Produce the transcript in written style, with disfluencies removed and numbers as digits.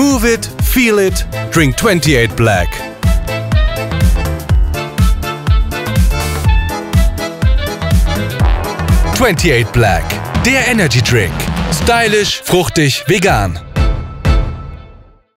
Move it, feel it, drink 28 Black. #28 Black, der Energy Drink. Stylisch, fruchtig, vegan.